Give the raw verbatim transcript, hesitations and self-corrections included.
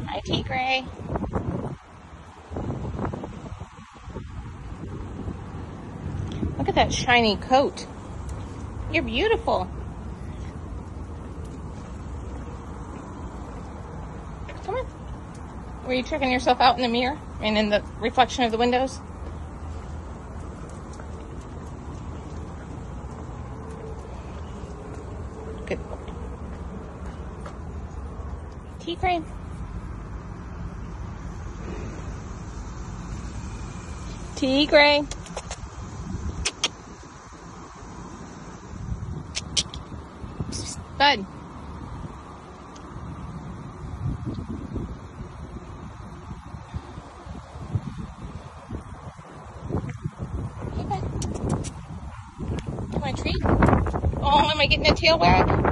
Hi, Tigre. Look at that shiny coat. You're beautiful. Come on. Were you checking yourself out in the mirror and in the reflection of the windows? Good boy. Tigre. Tigre. Bud. Hey, bud. You want a treat? Oh, am I getting a tail wag?